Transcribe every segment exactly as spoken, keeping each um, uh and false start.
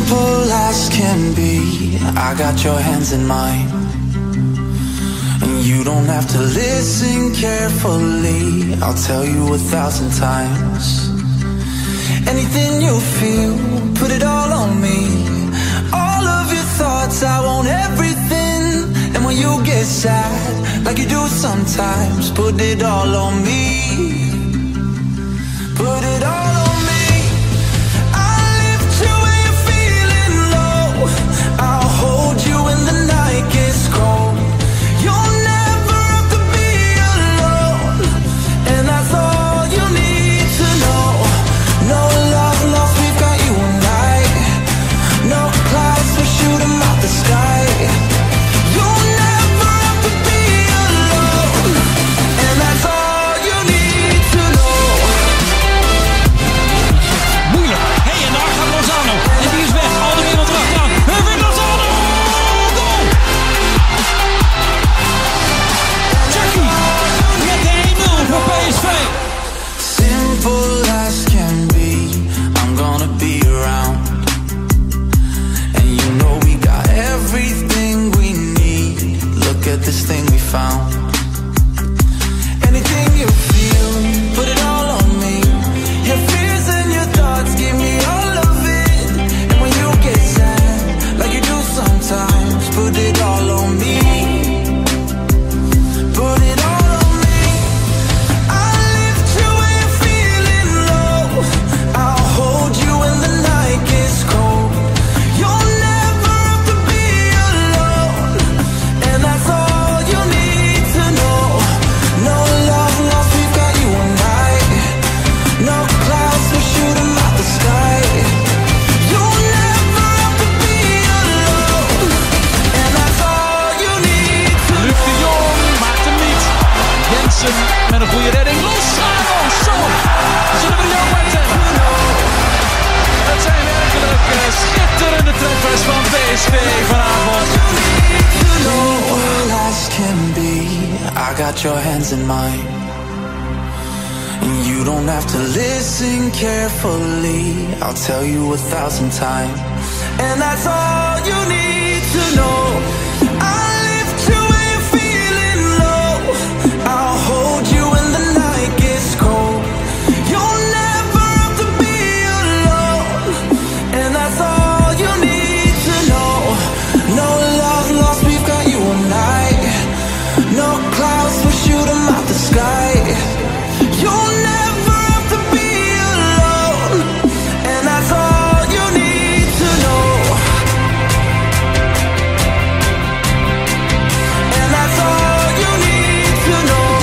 Simple as can be, I got your hands in mine. And you don't have to listen carefully, I'll tell you a thousand times. Anything you feel, put it all on me. All of your thoughts, I want everything. And when you get sad, like you do sometimes, put it all on me. Put it all on me. I'll lift you when you're feeling low. I'll hold you when the night gets cold. You'll never have to be alone, and that's all you need to know. No love lost, we've got you and I. No clouds, we'll shoot 'em out the sky. You'll never have to be alone, and that's all you need to know. Moeilijk. Hey, en daar gaat Lozano. En die is weg. Al de wereld erachteraan. Hirving Lozano! Goal! Chucky met de één nul voor P S V. Simple as can be, I'm gonna be around. And you know we got everything we need. Look at this thing we found. Anything you feel, put it all on me. Your fears and your thoughts, give me all of it. And when you get sad, like you do sometimes, put it all on me. Put it all on me. I'll lift you when you're feeling low. I'll hold you when the night gets cold. You'll never have to be alone, and that's all you need to know. No love lost, we've got you and I. No clouds, we'll shoot 'em out the sky. You'll never have to be alone, and that's all you need to Luc de Jong maakt hem niet. Jensen met een goede redding. Lozano, zo! Zullen we de Jong maar tellen? Het zijn werkelijk uh, schitterende treffers van P S V vanavond. Simple as can be, I got your hands in mine. And you don't have to listen carefully, I'll tell you a thousand times. And that's all you need to know. I'll lift you when you're feeling low. I'll hold you when the night gets cold. You'll never have to be alone, and that's all you need to know. No love lost, we've got you and I. No clouds, we'll shoot 'em out the sky. You'll never have to be alone, and that's all you need to know. And that's all you need to know.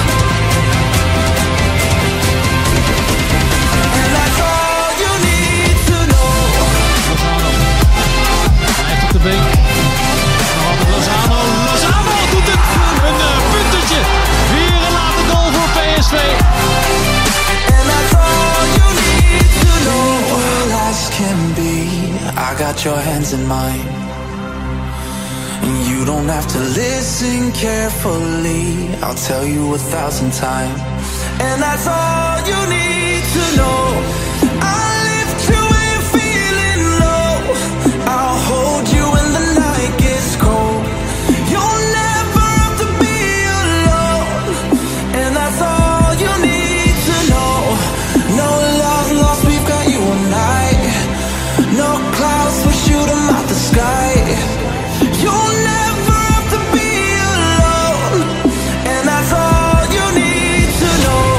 And that's all you need to know. Lozano. Hij heeft op de been. Nog altijd Lozano. Lozano doet het. Een uh, puntetje. Weer een late goal voor P S V. And that's all you need to know. All as can be, I got your hands in mine. And you don't have to listen carefully, I'll tell you a thousand times. And that's all you need to know. I'll lift you when you're feeling low. I'll hold you when the night gets cold. You'll never have to be alone, and that's all you need to know. No love lost, we've got you and I. No clouds, we'll shoot 'em out the sky. You'll never have to be alone, and that's all you need to know.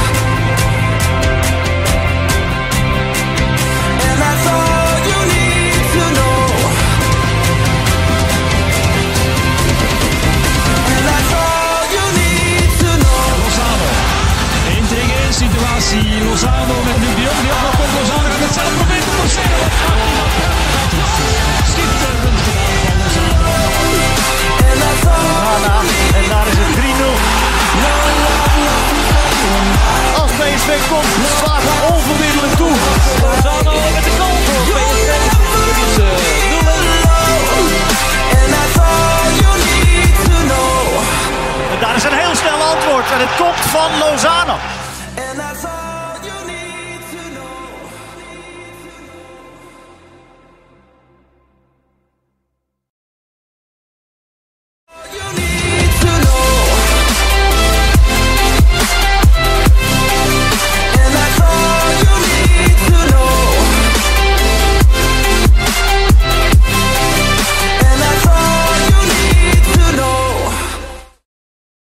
And that's all you need to know. And that's all you need to know. Lozano. Intrigue in situatie. Lozano met nu de Jong. Die afloop komt. Lozano gaat het zelf proberen te forceren. Schitterend gedaan van Lozano. And that's all you need. En daar is het drie nul. No love lost, we've got you and I. Als P S V komt